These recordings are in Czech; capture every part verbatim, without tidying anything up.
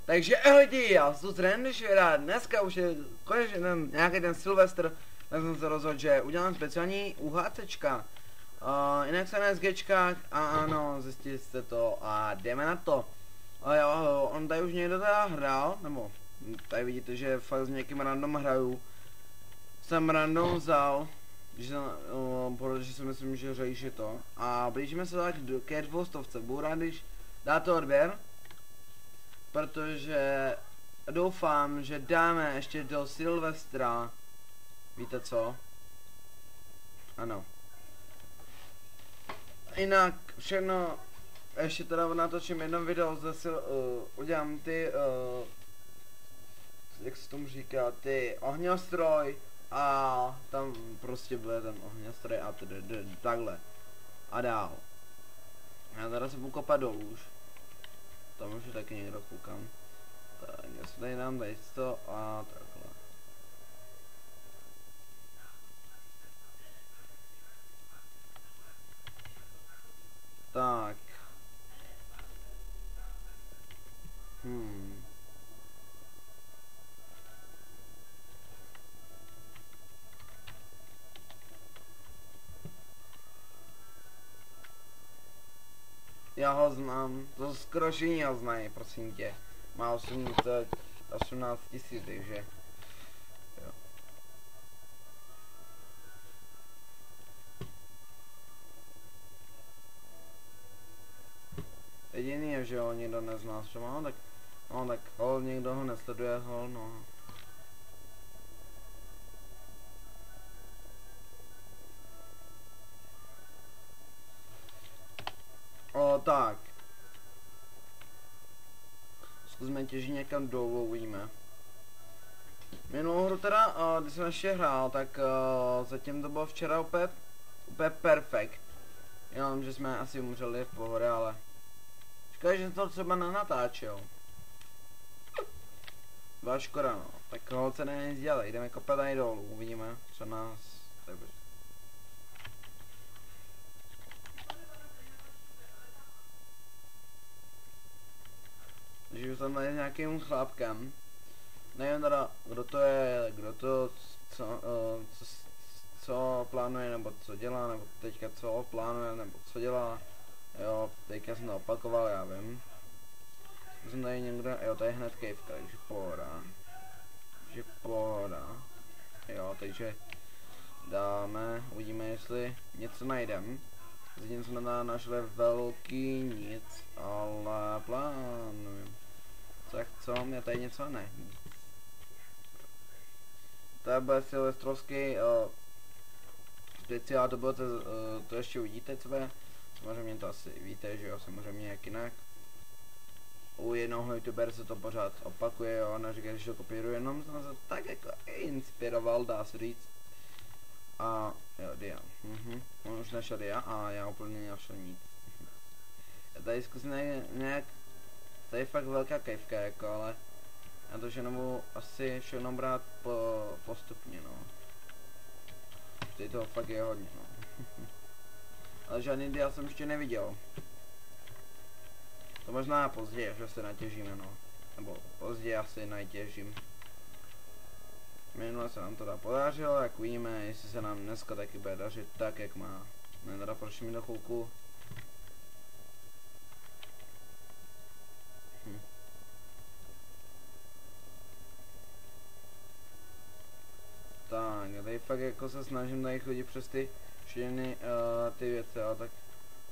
Takže lidi, já jsem tu Randyšera, dneska už je konečně ten, nějaký ten Silvestr, tak jsem se rozhodl, že udělám speciální UHCčka. Uh, jinak jsem na SGčkách a ano, zjistili jste to a jdeme na to. A jo, on tady už někdo teda hrál, nebo tady vidíte, že fakt s někým random hraju. Jsem random vzal, že, uh, protože si myslím, že řeší je to. A blížíme se dát ke dvoustovce, budu rád, když dáte odběr. Protože doufám, že dáme ještě do Silvestra. Víte co? Ano. Jinak všechno, ještě teda natočím jedno video, zase uh, udělám ty, uh, jak se tomu říká, ty ohňostroj a tam prostě bude ten ohňostroj a tedy takhle. A dál. Já teda se budu kopat dolů už. Tam už je taky někdo koukám. Tak, já si tady dám tady to a takhle. Tak. Hmm. Já ho znám, to skoro všichni ho znají, prosím tě. Má osmnáct tisíc, takže jo. Jediný je, že ho nikdo nezná, co má, tak, no tak hol, někdo ho nesleduje, hol, no. O, tak. Zkusme těžit někam dolů, uvidíme. Minulou hru teda, uh, když jsem ještě hrál, tak uh, zatím to bylo včera opět, úplně perfekt. Jenom, že jsme asi umřeli v pohodě, ale... Škoda, že to třeba nenatáčel. Byla škoda, no. Tak holce ne nic dělej, jdeme kopat tady dolů, uvidíme, co nás... Žiju tam tady s nějakým chlapkem. Nevím teda, kdo to je, kdo to, co, uh, co, co plánuje, nebo co dělá, nebo teďka co plánuje, nebo co dělá. Jo, teďka jsem to opakoval, já vím. Jsem tady někdo, jo, tady je hned kejvka, takže pohoda. Takže pohoda. Jo, takže dáme, uvidíme, jestli něco najdem. Zatím jsme na našli velký nic, ale plánujem. Tak co, mě tady něco ne. To bude silvestrovský uh, speciál, to bylo to, uh, to ještě uvidíte své. Samozřejmě to asi víte, že jo, samozřejmě jak jinak. U jednoho youtubera se to pořád opakuje, jo, neříká, že to kopíruje, jenom jsem se tak jako inspiroval, dá se říct. A jo, dia. Mhm. On už našel dia a já úplně našel nic. Já tady zkusím nějak... Tady je fakt velká kejvka jako, ale... Já to všechno budu asi všechno brát po, postupně, no. Tady toho fakt je hodně, no. Ale žádný dia jsem ještě neviděl. To možná později, že se natěžíme, no. Nebo později asi najtěžím. Minule se nám to dá podařilo, jak uvidíme, jestli se nám dneska taky bude dařit tak, jak má. Ne, teda proč mi do chvilku. Hm. Tak, já tady fakt jako se snažím tady chodit přes ty všechny uh, ty věci, ale tak...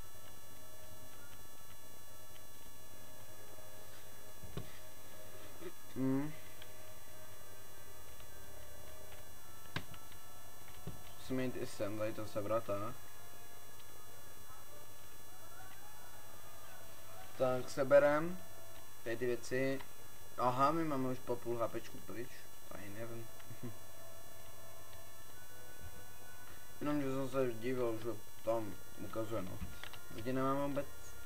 Hm. Musím jít i sem, tady to sebrat, tak. Tak seberem tady ty věci. Aha, my máme už po půl hapečku pryč, tady nevím. Jenom, že jsem se divil, že tam ukazuje, no. Zatím nemám vůbec.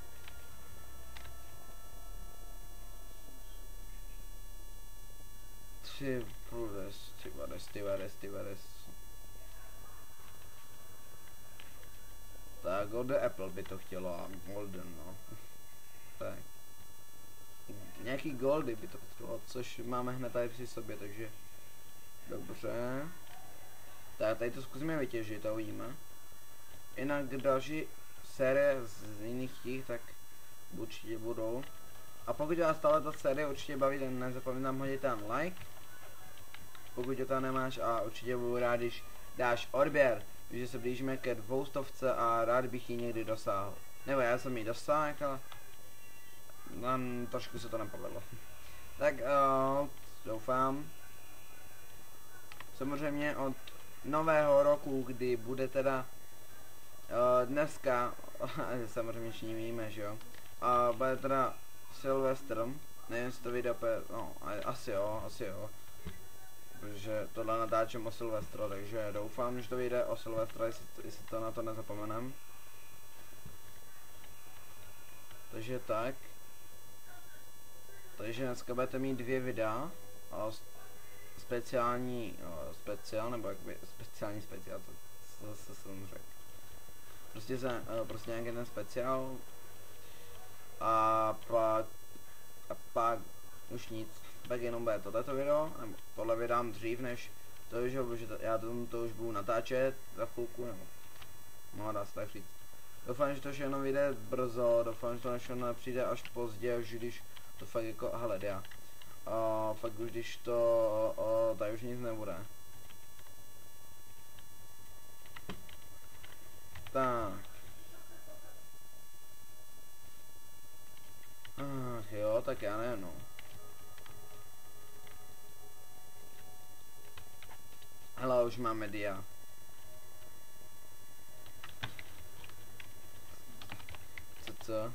Ty vades, ty vades, ty vades, ty vades. Tak, Golden Apple by to chtělo a Golden, no. Tak. nějaký goldy by to potřebovalo, což máme hned tady při sobě, takže dobře. Tak tady to zkusíme vytěžit a uvidíme. Jinak další série z jiných těch, tak určitě budou. A pokud vás stále ta série určitě baví, tak nezapomeň hodit tam like. Pokud to tam nemáš, a určitě budu rád, když dáš odběr, protože se blížíme ke dvoustovce a rád bych ji někdy dosáhl. Nebo já jsem ji dosáhl, ale nám trošku se to nepovedlo. Tak uh, doufám. Samozřejmě od nového roku, kdy bude teda uh, dneska, samozřejmě všichni víme, že jo, uh, bude teda Silvestr, nevím, jestli to video, no, asi jo, asi jo, protože tohle natáčím o Silvestru, takže doufám, že to vyjde o Silvestra, jestli, jestli to na to nezapomenem. Takže tak. Takže dneska budete mít dvě videa, a speciální, o, speciál, nebo jak by, speciální speciál, to, to, to jsem řekl. Prostě se, o, prostě nějaký ten speciál. A pak, a pak už nic, tak jenom bude tohleto video, nebo tohle vydám dřív než to, že, že to, já to, to už budu natáčet za chvilku, nebo no, dá se tak říct. Doufám, že to všechno vyjde brzo, doufám, že to všechno nepřijde až pozdě, už když to fakt jako, hele, já. A fakt už když to, o, tady už nic nebude. Tak. Ach jo, tak já nevím, no. Hele, už máme dia. Co, co?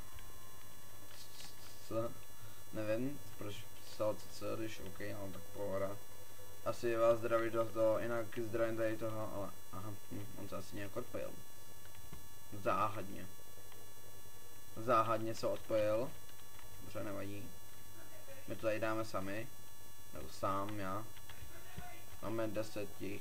Co? Nevím, proč psal co, co, když ok, no tak pohoda. Asi vás zdraví dost do, jinak zdravím tady toho, ale aha, hm, on se asi nějak odpojil. Záhadně. Záhadně se odpojil. Dobře, nevadí. My to tady dáme sami. Nebo sám, já. Máme deset těch.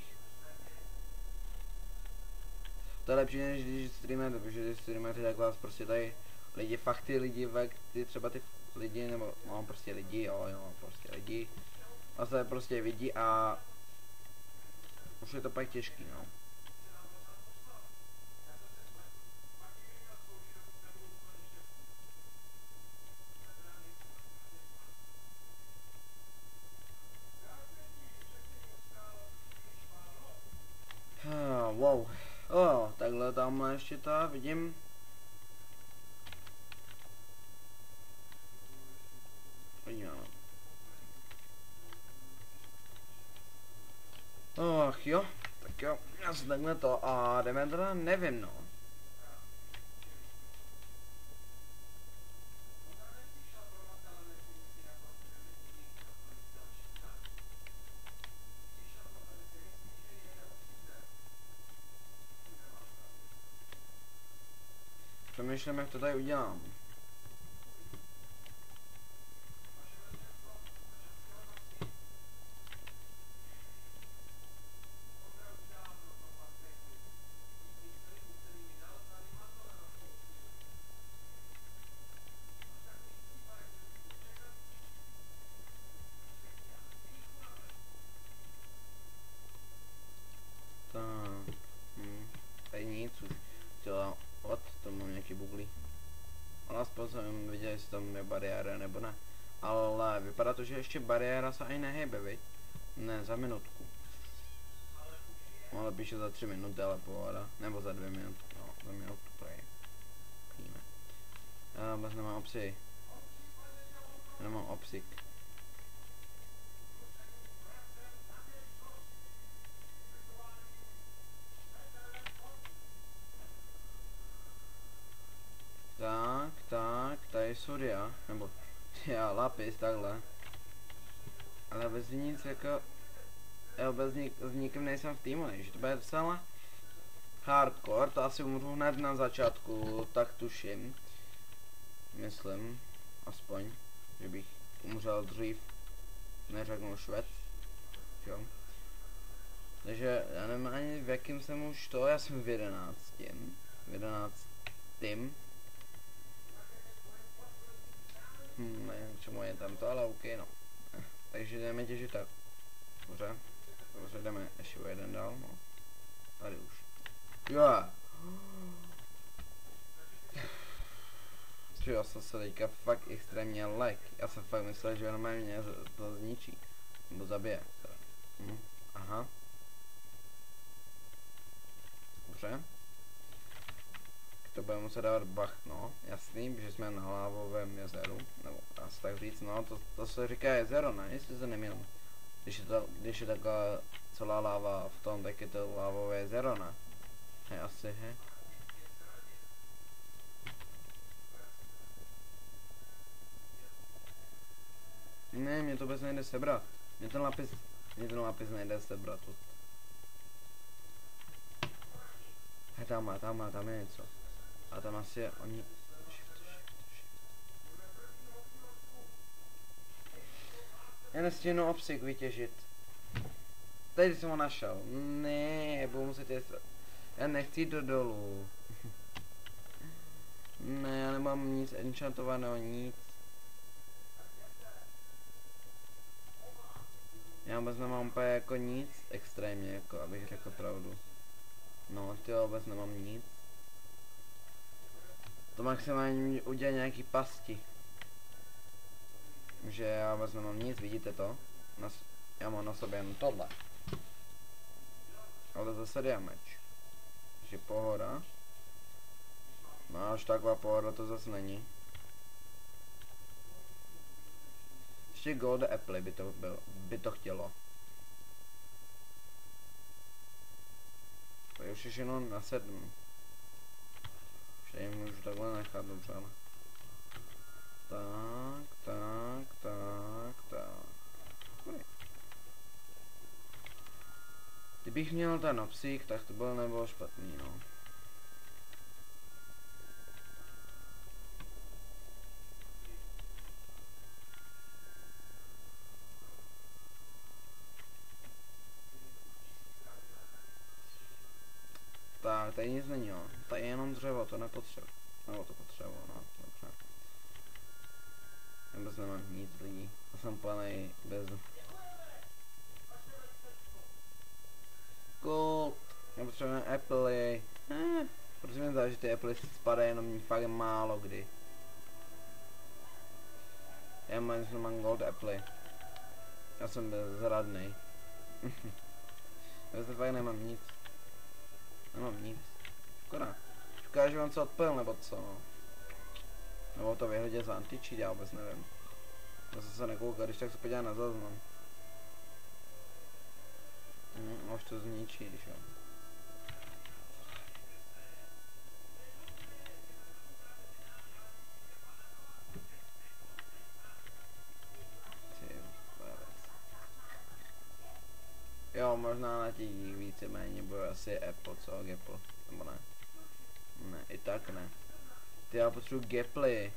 To je lepší, než když streamujete, protože když streamujete, tak vás prostě tady lidi, fakt ty lidi, ty třeba ty lidi, nebo no prostě lidi, jo, jo, prostě lidi. A se prostě vidí a už je to pak těžký, no. Ah, wow. Oh, takhle tamhle ještě ta, vidím. Podíváme. Ach jo, tak jo, asi takhle to a jdeme teda, nevím, no. Přemýšlím, jak to tady udělám. Tak, hm, tady nic už. Chtěla od, to mám nějaký bugly. Ale aspoň jsem viděl, jestli tam je bariéra nebo ne. Ale vypadá to, že ještě bariéra se ani nehejbe, viď? Ne, za minutku. Ale píše za tři minuty, ale pohoda. Nebo za dvě minuty, no, za minutu prej. Víme. Já vůbec nemám obsy. Nemám obsik. Tak, tak, tady Surya, nebo já, Lapis, takhle. Ale bez nic jako, já bez nik, s nikým nejsem v týmu, takže to bude docela hardcore, to asi umřu hned na začátku, tak tuším. Myslím, aspoň, že bych umřel dřív, neřeknu Švec, jo. Takže já nevím ani v jakým jsem už to, já jsem v jedenáctém, v jedenáctém. Hm, nevím, čemu je tam to, ale OK, no. Takže jdeme těžit tak. Dobře. Dobře, jdeme ještě o jeden dál, no. Tady už. Jo. Já jsem se teďka fakt extrémně lek. Já jsem fakt myslel, že normálně mě to zničí. Nebo zabije. Hm. Aha. Dobře. To budeme muset dávat bach, no. Jasný, že jsme na lávovém jezeru. Nebo dá se tak říct, no. To, to se říká jezero, ne? Jestli se nemýlím. Když je, to, když je taková celá láva v tom, tak je to lávové jezero, ne? Hej, asi, hej. Ne, mě to vůbec nejde sebrat. Mě ten lápis, mě ten lápis nejde sebrat. Hej, tam má, tam má, tam je něco. A tam asi je, oni... Shift, shift, shift. Já nestíhnu obsik vytěžit. Tady jsem ho našel. Ne, budu muset jít... Já nechci jít do dolů. Ne, já nemám nic enchantovaného, nic. Já vůbec nemám úplně jako nic extrémně, jako abych řekl pravdu. No, ty vůbec nemám nic. To maximálně udělá nějaký pasti. Že já vůbec nemám nic, vidíte to? Na, já mám na sobě jen tohle. Ale zase damage. Takže pohoda. No až taková pohoda to zase není. Ještě gold apple by to, byl, by to chtělo. To je už jenom na sedm. Že jim můžu takhle nechat, dobře. Tak, tak, tak, tak. Kdybych měl ten obsík, tak to bylo nebylo špatný, no. Tak, tady nic není, jo. Tady je jenom dřevo, to nepotřebuji. Nebo to potřebuji, no, dobře. Já vůbec nemám nic lidí. Já jsem plnej bez... Gold. Já potřebuji apple. Eh, protože mi zdá, že ty apple spadají jenom fakt málo kdy. Já mám, že mám gold apple. Já jsem bezradnej. Já se fakt nemám nic. Nemám nic. Škoda. Škoda, že on se odpil, nebo co, no. Nebo to vyhodě za anti-cheat, já vůbec nevím. Já jsem se nekoukal, když tak se podívám na záznam. Hm, už to zničí, že jo. Jo, možná na těch víceméně bude asi Apple, co? Apple, nebo ne? Ne, i tak ne. Ty já potřebuji geply.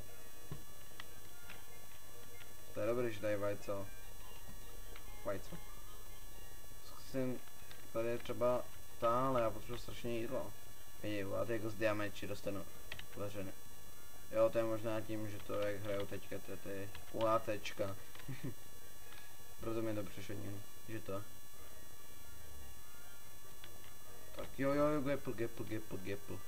To je dobrý, že tady vajco. Vajco. Zkusím, tady je třeba táhle, já potřebuji strašně jídlo. Vidím, a ty jako z diameči dostanu vařené. Jo, to je možná tím, že to jak hrajou teďka ty, ty UACčka. Proto mi to přišlo tím, že to. Tak jo, jo, jo, gepl, gepl, gepl, gepl.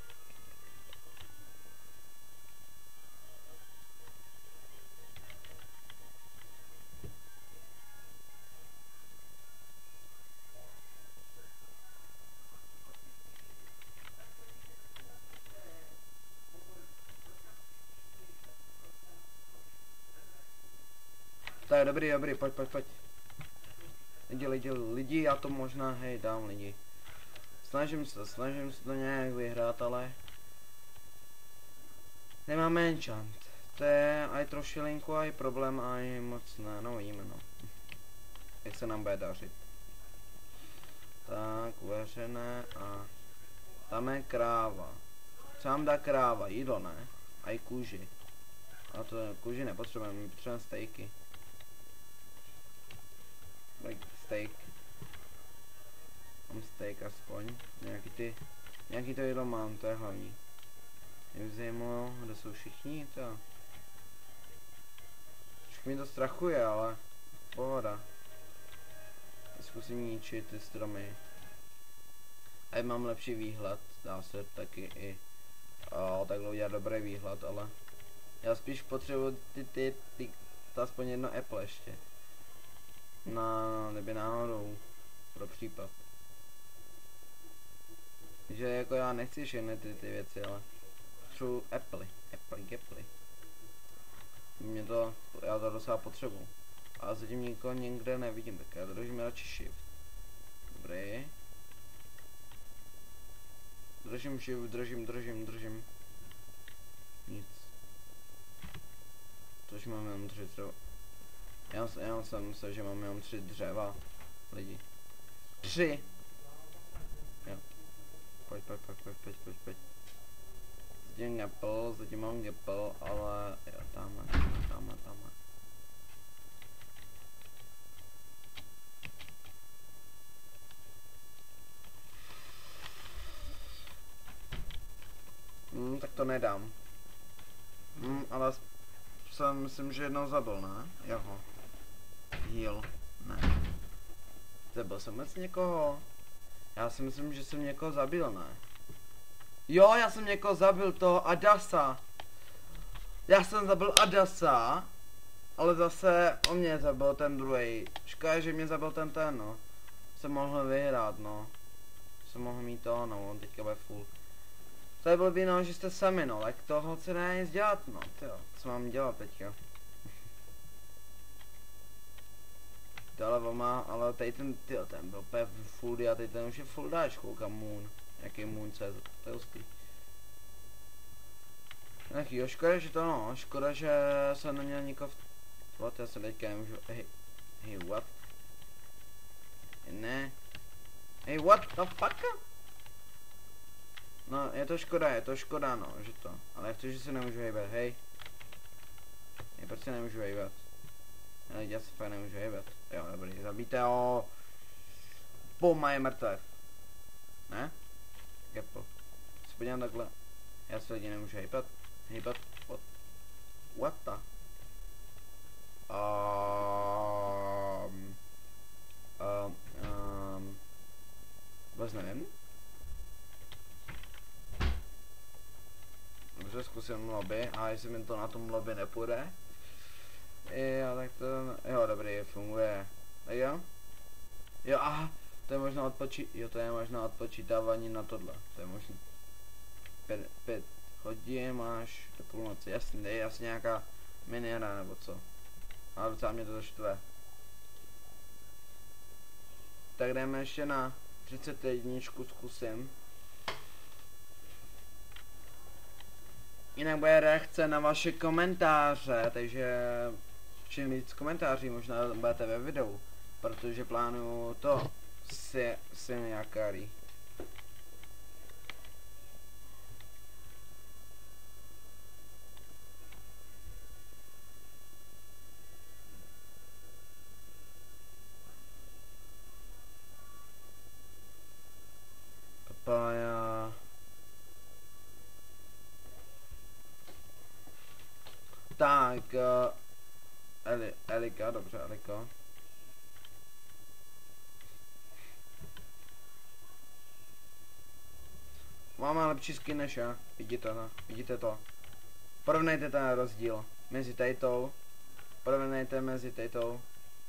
Tak dobrý, dobrý, pojď, pojď, pojď. Lidi, lidi, lidi, já to možná, hej, dám lidi. Snažím se, snažím se to nějak vyhrát, ale... Nemáme enchant. To je aj trošilinku, aj problém, aj moc ne, no vidíme, no. Jak se nám bude dařit. Tak, uvařené a... Tam je kráva. Co nám dá kráva? Jídlo, ne? Aj kůži. A to kůži nepotřebujeme, my potřebujeme stejky. Like steak. Mám steak aspoň. Nějaký ty... Nějaký to jídlo mám, to je hlavní. Mě by zajímalo, kde jsou všichni, to. Mě to strachuje, ale pohoda. Zkusím ničit ty stromy. A mám lepší výhled, dá se taky i o, takhle udělat dobrý výhled, ale já spíš potřebuji ty, ty, ty, ty aspoň jedno apple ještě. Na, neby náhodou, pro případ. Že jako já nechci všechny ty, ty věci, ale potřebuji apple, apple, apple. Mě to, já to docela potřebuji. A zatím nikoho někde nevidím, tak já držím radši shift. Dobrý. Držím shift, držím, držím, držím. Nic. Tož mám jenom tři dřeva. Já, já jsem myslel, že mám jenom tři dřeva. Lidi. Tři! Jo. Pojď, pojď, pojď, pojď, pojď, pojď, pojď. Zatím gapel, zatím mám gapel, ale jo, tamhle, tamhle, tamhle. Hmm, tak to nedám. Hmm, ale jsem, myslím, že jednou zabil, ne? Joho. Heal. Ne. Zabil jsem vůbec někoho? Já si myslím, že jsem někoho zabil, ne? Jo, já jsem někoho zabil, toho Adasa. Já jsem zabil Adasa, ale zase on mě zabil ten druhý. Škoda, že mě zabil ten ten, no. Jsem mohl vyhrát, no. Jsem mohl mít to, no, on teďka bude full. To je blbý, no, že jste sami, no, tak toho se nedá nic dělat, no, tyjo, co mám dělat teďka? Tohle má, ale tady ten, tyjo, ten byl úplně full, a teď ten už je full dash, koukám moon, jaký moon C Z, to je hustý. Ach jo, škoda, že to no, škoda, že jsem neměl nikoho v... What, já se teďka nemůžu, hej, hej, what? Ne. Hej, what the fuck? No, je to škoda, je to škoda, no, že to. Ale jak to, že se nemůžu hejbat, hej. Já prostě nemůžu hejbat. Já se fakt nemůžu hejbat. Jo, dobrý, zabijte ho. Bum, je mrtvé. Ne? Gapple. Se podívám takhle. Já se lidi nemůžu hejbat. Hejbat, what? What the? Um, um, um, vůbec nevím. Dobře, zkusím lobby, a jestli mi to na tom lobby nepůjde. Jo, tak to, jo, dobrý, funguje. Tak jo? Jo, aha, to je možná odpočí, jo, to je možná odpočítávání na tohle, to je možný. Pět, pět hodin máš do půlnoci, jasně, je asi nějaká minihra nebo co. Ale docela mě to štve. Tak jdeme ještě na třicet jedna, zkusím. Jinak bude reakce na vaše komentáře, takže čím víc komentáří možná budete ve videu, protože plánuju to si, si nějaký. Papaya. Tak, uh, Eli, Elika, dobře, Eliko. Máme lepší skin než já, vidíte to, vidíte to. Porovnejte ten rozdíl mezi tejtou, porovnejte mezi tejtou.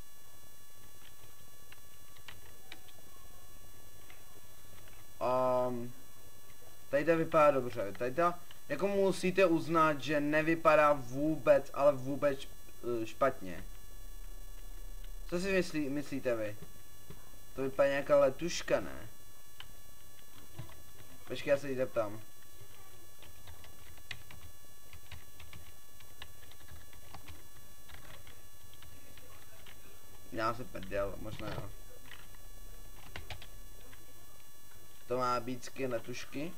Um, tady vypadá dobře, tady jako musíte uznat, že nevypadá vůbec, ale vůbec uh, špatně. Co si myslí, myslíte vy? To vypadá nějaká letuška, ne? Počkej, já se jí zeptám. Já se prdel, možná jo. To má být skin letušky.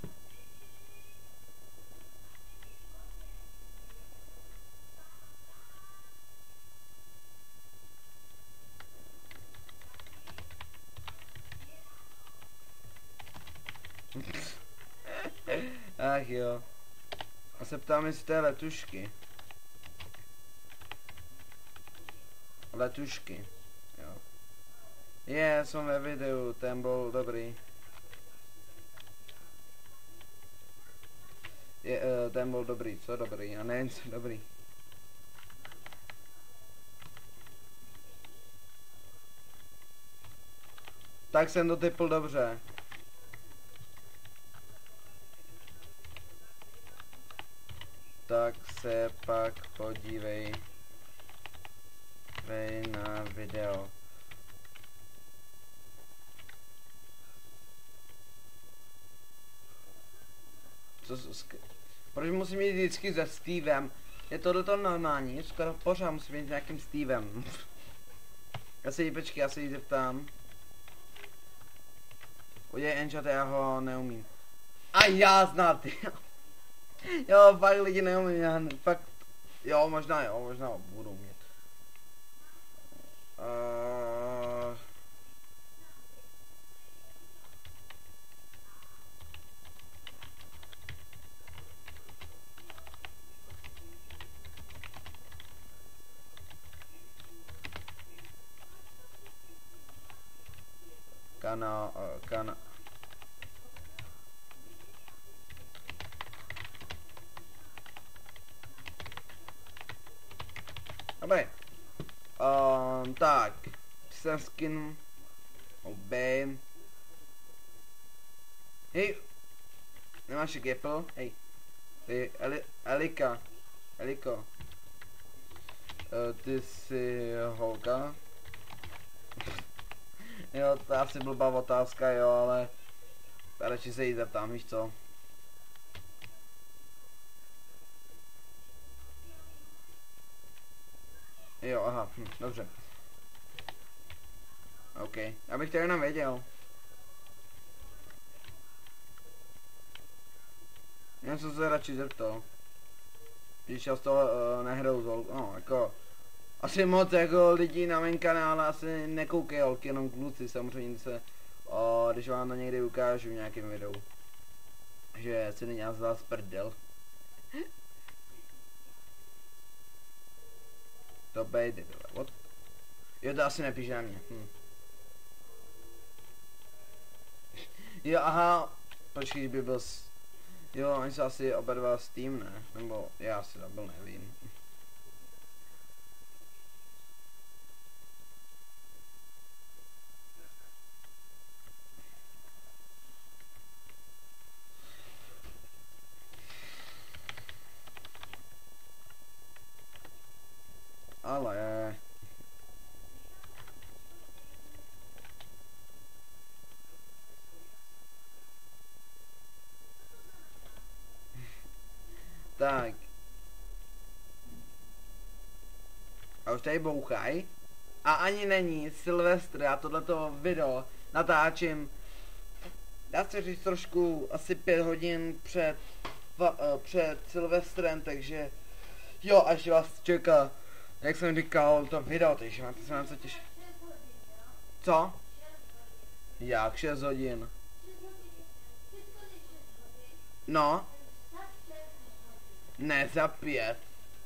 Ach jo. A se ptám, jestli to je letušky. letušky. Jo. Je, jsem ve videu, ten byl dobrý. Je, uh, ten byl dobrý, co dobrý, a nevím co dobrý. Tak jsem to typl dobře. Tak se pak podívej vej na video. Co, proč musím jít vždycky se Stevem? Je tohleto normální? Skoro pořád musím jít s nějakým Stevem. Já se jí, počkej, já se jí zeptám. Udělej enchant, já ho neumím. A já znát, jo. Jo, fakt lidi neumím, já ne, fakt. Jo, možná jo, možná budu umět. Uh... Kana, uh, kana. Dobré. Um, tak. Jsem skin. Obej. Hej. Nemáš Gapple? Hej. Ty, Eli, Elika. Eliko. Uh, ty jsi holka? Jo, to je asi blbá otázka, jo, ale radši se jí zeptám, víš co? Jo, aha, hm, dobře. OK, abych to jenom věděl. Já jsem se radši zeptal. Když často uh, nehrou z holk, no, jako... Asi moc jako lidí na mém kanále asi nekoukají holky, jenom kluci, samozřejmě se, o, když vám to někdy ukážu v nějakém videu. Že si není z vás prdel. To bejde, what? Jo, to asi nepíše na mě. Hm. Jo, aha, počkej, by byl s... Jo, oni jsou asi oba dva s tým, ne? Nebo já si to byl, nevím. Ale... Tak. A už tady bouchaj. A ani není Silvestr, já tohleto video natáčím. Dá se říct trošku asi pět hodin před, va, uh, před Silvestrem, takže jo, až vás čeká, jak jsem říkal, to video, takže máte se na co těšit. Co? Jak šest hodin? No. Ne, za pět.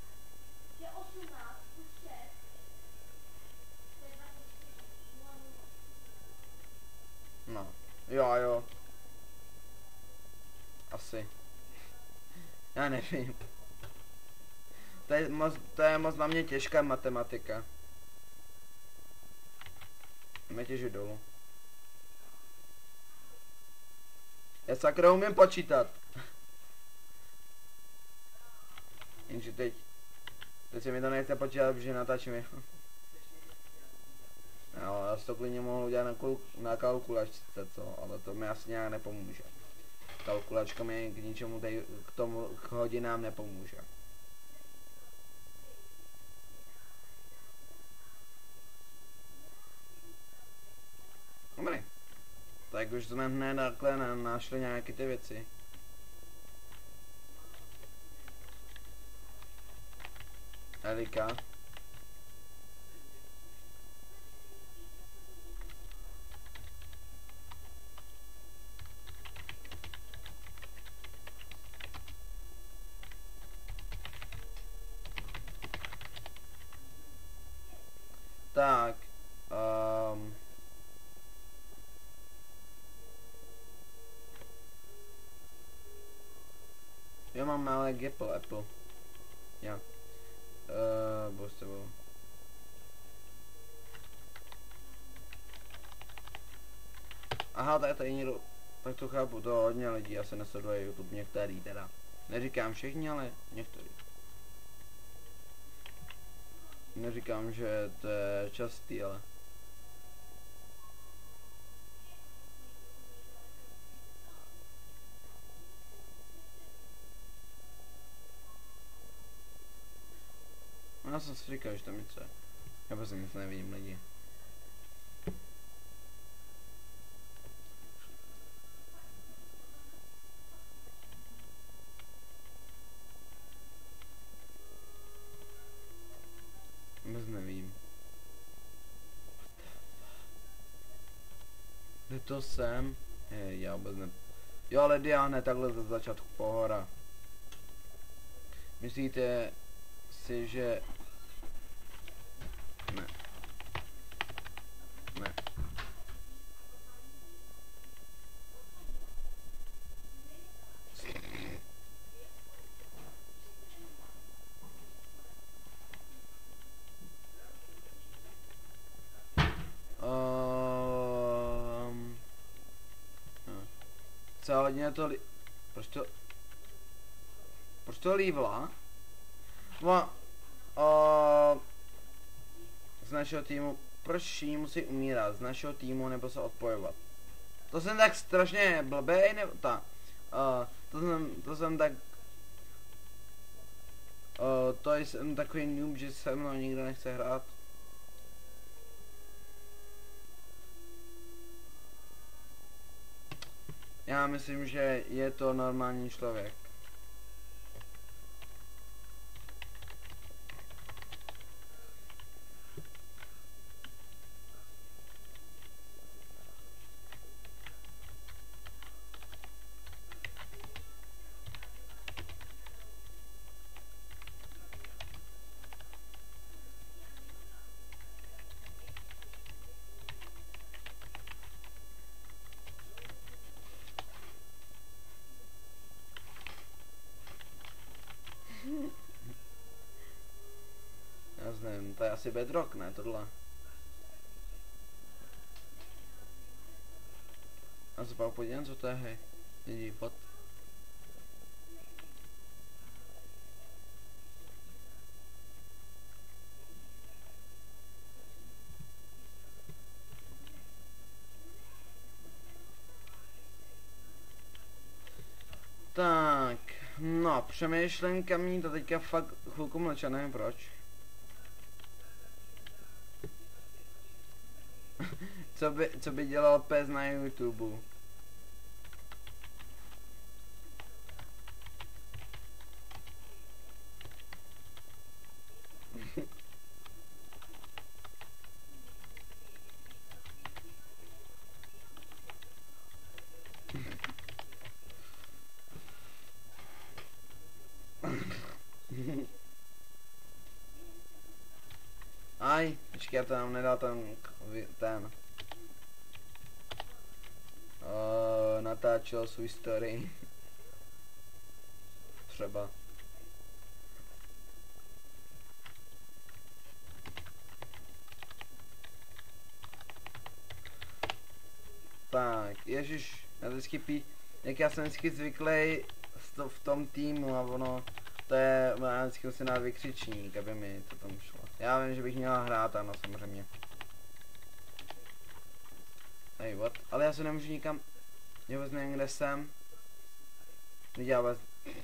No, jo, jo. Asi. Já nevím. To je moc, to je moc na mě těžká matematika. Jdeme těžit dolů. Já sakra umím počítat. Jenže teď... Teď se mi to nechce počítat, protože natáčíme. No, já si to klidně mohu udělat na, kul na kalkulačce, co? Ale to mi asi nějak nepomůže. Kalkulačka mi k ničemu tej, k tomu k hodinám nepomůže. Dobrý. Tak už jsme hned takhle našli nějaké ty věci. Elika. Tak. Um, já mám malé Apple, Apple. Já. Uh, budu s tebou. Aha, tady tady někdo, tak to chápu, to hodně lidí asi nesleduje YouTube, některý teda. Neříkám všichni, ale některý. Neříkám, že to je častý, ale. No, já jsem si říkal, že tam něco je. Já prostě nic nevidím lidi. Vůbec nevím. Kde to jsem? Hej, já vůbec ne... Jo, ale Diane, takhle za začátku pohora. Myslíte si, že... Ne. Ne. Um, no. Co hodně to li... Proč to... Proč to lívla? No, uh, z našeho týmu, proč jí musí umírat z našeho týmu nebo se odpojovat? To jsem tak strašně blbej, nebo ta, uh, to jsem, to jsem tak, uh, to jsem takový noob, že se mnou nikdo nechce hrát. Já myslím, že je to normální člověk. Já nevím, to je asi bedrock, ne tohle. A se pak podívám, co to je, hej. Lidi, pod. Tak, no, přemýšlím, kam jít a teďka fakt chvilku mlčet, nevím proč. co, by, co by dělal pes na YouTube? Aj, počkej, já to nám nedal ten, ten. Uh, natáčel svůj story. Třeba. Tak, ježiš, já vždycky pí, jak já jsem vždycky zvyklý v tom týmu a ono, to je, já vždycky musím dát vykřičník, aby mi to tam šlo. Já vím, že bych měla hrát, ano, samozřejmě. Hej, what? Ale já se nemůžu nikam, já vůbec nevím, kde jsem. Já vůbec...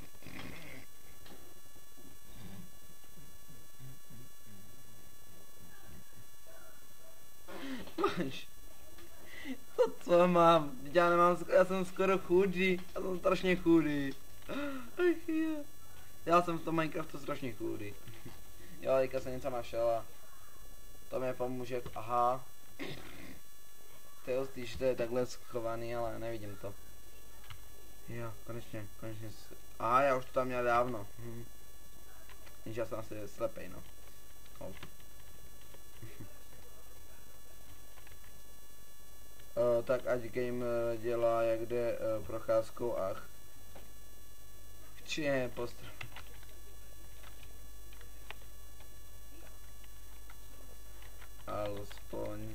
Máš. To co mám? Já nemám, já jsem skoro chudý, já jsem strašně chudý. Ach je. Já jsem v tom Minecraftu strašně chudý. Jo, teďka jsem něco našel a to mě pomůže, aha. To je hustý, že to je takhle schovaný, ale nevidím to. Jo, konečně, konečně. Aha, já už to tam měl dávno. Hm. Jenže já jsem asi slepej, no. Oh. tak ať game uh, dělá, jak jde uh, procházkou a chci je postavit. Alespoň.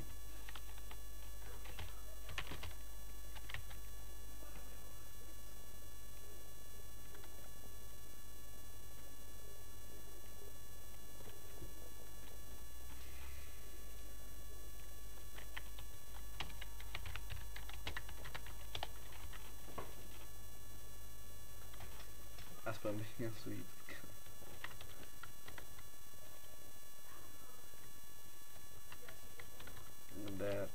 Aspoň bych měl svítka. Kde?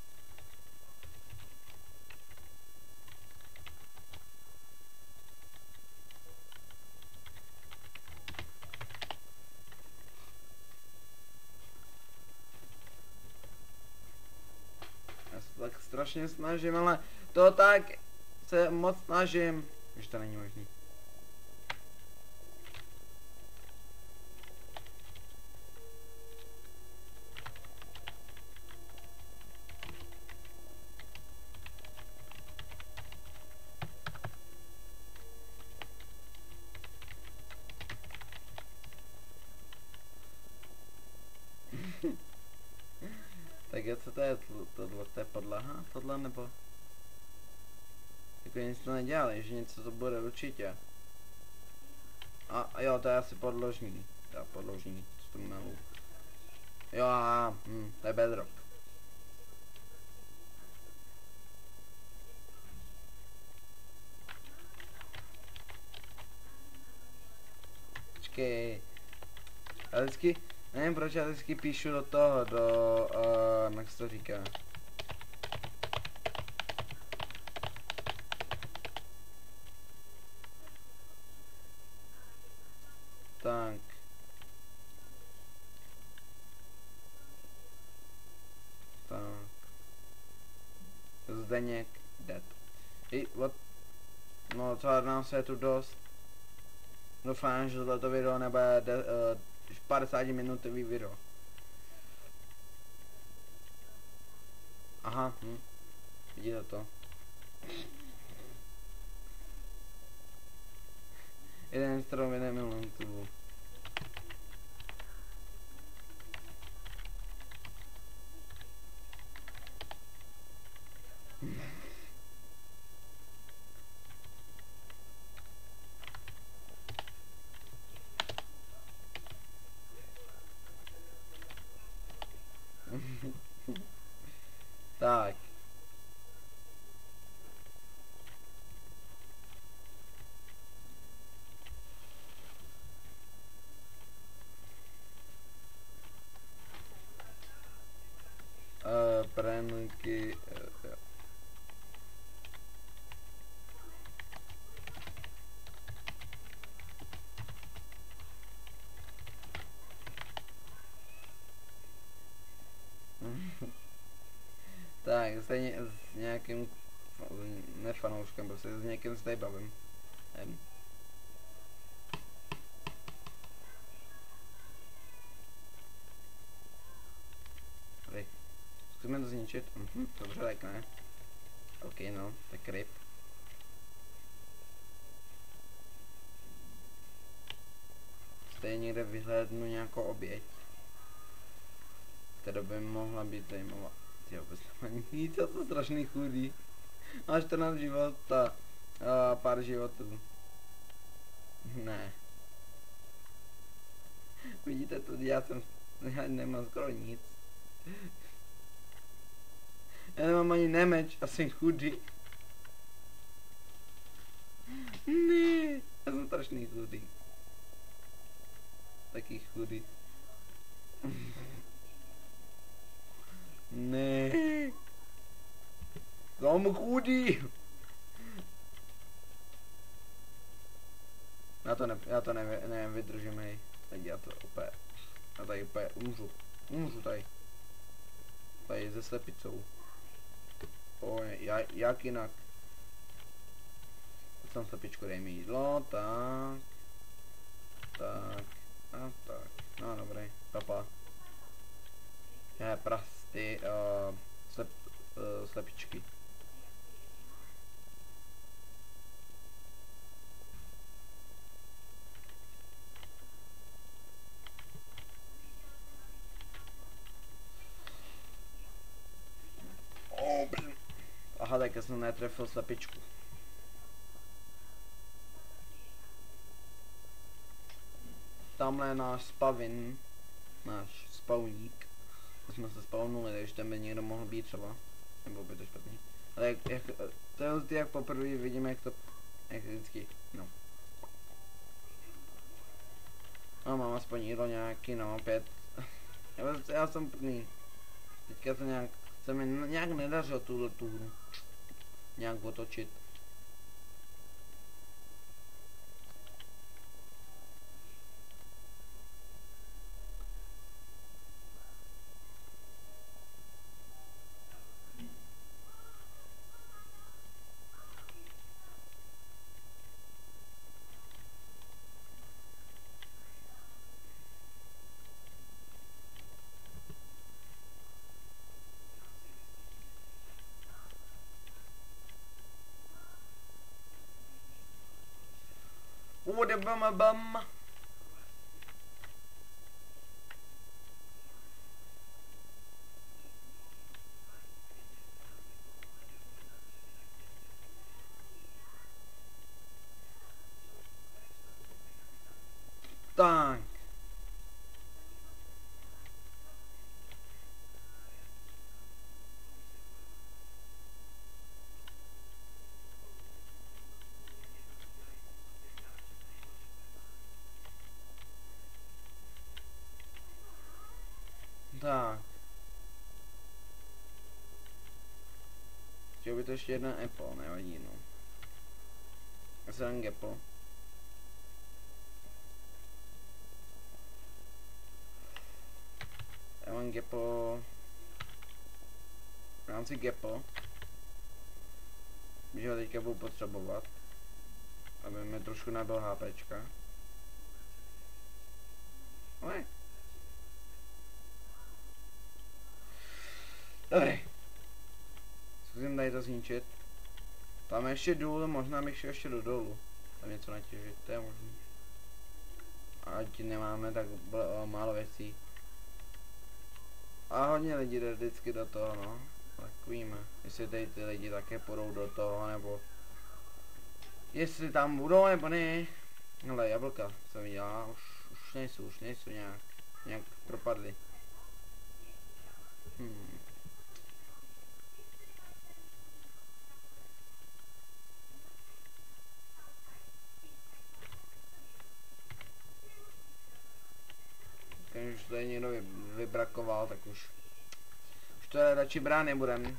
Já se tak strašně snažím, ale to tak se moc snažím, když to není možný. Tak je, co to je, tohle, to je podlaha, tohle nebo? Jako nic to nedělali, že něco to bude určitě. A, a jo, to je asi podložní, to je podložní, co to mělo. Jo, a, hm, to je bedrock. Počkej, já vždycky, nevím proč já vždycky píšu do toho, do, uh, jak se to říká. Tak. Tak. Zdeněk dead. I, what? No, co nám se tu dost. Doufám, že tohleto video nebude de, uh, padesát minutový video. Aha, hm. Vidíte to. Jeden strom, jeden milion tubů. Tak. Uh, pranky, uh, jo. Tak, stejně s nějakým, ne fanouškem, prostě s někým se tady bavím. Nevím. Tady. Zkusíme to zničit. Mhm, dobře, tak ne. Ok, no, tak ryb. Stejně někde vyhlédnu nějakou oběť, která by mohla být zajímavá. Ty vůbec není, to jsou strašný chudý. Má čtrnáct života a pár životů. Ne. Vidíte to, já jsem, já nemám skoro nic. Já nemám ani nemeč a jsem chudý. Ne, já jsem strašný chudý. Taky chudý. Ne. Jsem chudý. Já to, ne, já to ne, nevydržím, hej. Tak já to úplně, já tady úplně umřu. Umřu tady. Tady se slepicou. O, já, jak jinak. Jsem slepičku, dej mi jídlo, tak. Tak. A tak. No dobrý, papa. Je prasty, uh, slep, uh, slepičky. tak jsem netrefil slepičku. Tamhle je náš spavin, náš spawník. Jsme se spawnuli, takže tam by někdo mohl být třeba. Nebo by to špatný. Ale jak, jak, to je jak poprvé vidíme, jak to, jak vždycky, no. No mám aspoň jídlo nějaký, no, pět. já, já jsem plný. Teďka to nějak, se mi nějak nedařilo tuhle tu hru. Nějak otočit. Ude bama bam. Tak. Tak. Chtěl by to ještě jeden apple, nevadí, no. Jeden apple. Já mám gepo. V rámci gepo. Že ho teďka budu potřebovat. Aby mi trošku nabil HPčka. Ale. Dobrý. Zkusím tady to zničit. Tam ještě důl, možná bych šel ještě do dolů. Tam něco natěžit, to je možný. Ať nemáme tak málo věcí. A hodně lidí jde vždycky do toho, no. Tak víme, jestli tady ty lidi také půjdou do toho, nebo... Jestli tam budou, nebo ne. Ale jablka jsem viděla, už, už nejsou, už nejsou nějak, nějak propadly. Hmm. Když už tady někdo vybrakoval, tak už už to radši brát nebudem.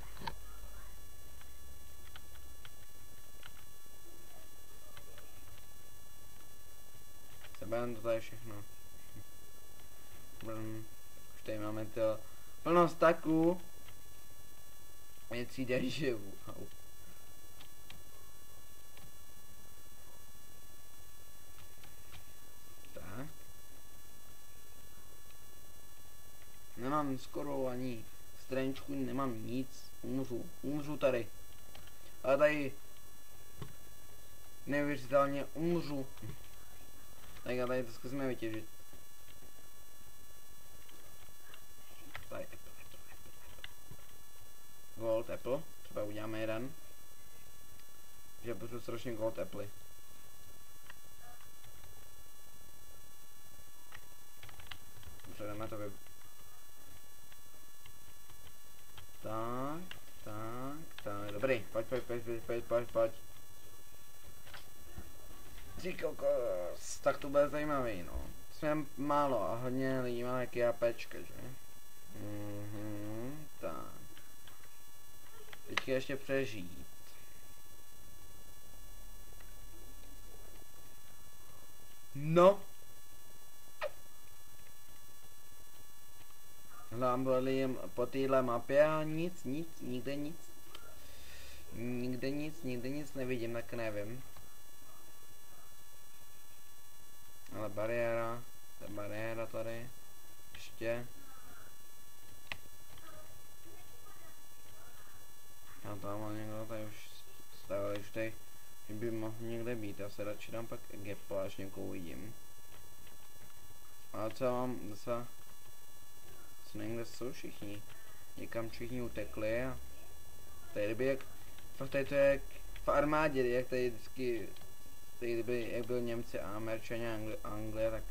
Seberem to tady všechno. Brn. Už tady máme to plno staků věcí deživů. Nemám skoro ani strančku, nemám nic, umřu, umřu tady. Ale tady neuvěřitelně umřu. Tak já tady to zkusíme vytěžit. Tady apple, apple, apple, apple. Gold apple, třeba uděláme jeden. Že budu strašně gold apple. Předeme to vy... Tak, tak, tak, dobrý, pojď, pojď, pojď, pojď, pojď, pojď, pojď. Ty kokos, tak to bude zajímavý, no. Jsme málo a hodně lidí má jaký APčka, že? Mhm, tak. Teďka ještě přežít. No. Hledám po téhle mapě a nic, nic, nikde nic. Nikde nic, nikde nic nevidím, tak nevím. Ale bariéra, ta bariéra tady, ještě. Já tam mám někdo tady už stavili, už tady by mohl někde být, já se radši dám pak gepo, až někoho uvidím. Ale co mám zase, co někde jsou všichni, někam všichni utekli a tady by jak, Fakt tady to je jak v armádě, jak tady vždycky, tady kdyby, jak byl Němci a Američané a Angli, Anglie, tak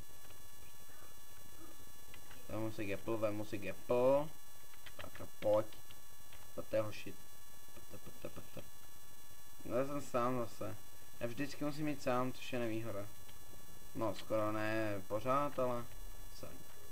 vemu si Gapple, vemu si Gapple, tak a pojď, pojďte hoši, pojďte, pojďte, pojďte. No já jsem sám zase, já vždycky musím mít sám, což je nevýhoda. No skoro ne pořád, ale jsem.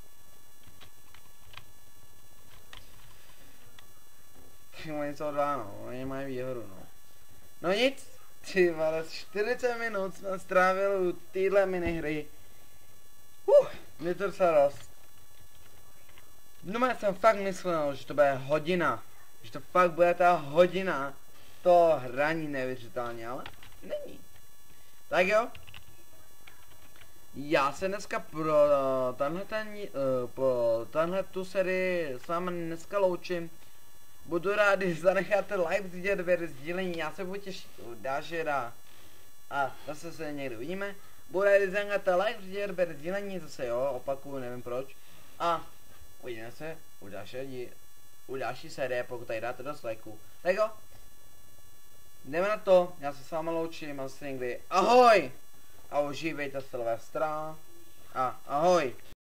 Oni co dva, no, oni mají výhodu, no. No nic, ty vole, čtyřicet minut jsme strávili u téhle minihry. Uh, mě to docela dost. No já jsem fakt myslel, že to bude hodina. Že to fakt bude ta hodina. To hraní neuvěřitelně, ale není. Tak jo. Já se dneska pro tenhle ten, uh, po tenhle tu sérii s vámi dneska loučím. Budu rád, když zanecháte like, vidět, odběr, sdílení, já se budu těšit u dalšího a zase se někdy uvidíme. Budu rád, když zanecháte like, vidět, odběr, sdílení, zase jo, opakuju, nevím proč. A uvidíme se u další, u další série, pokud tady dáte dost lajků. Tak jo, jdeme na to, já se s vámi loučím a zase někdy ahoj! A užívejte Silvestra a ahoj!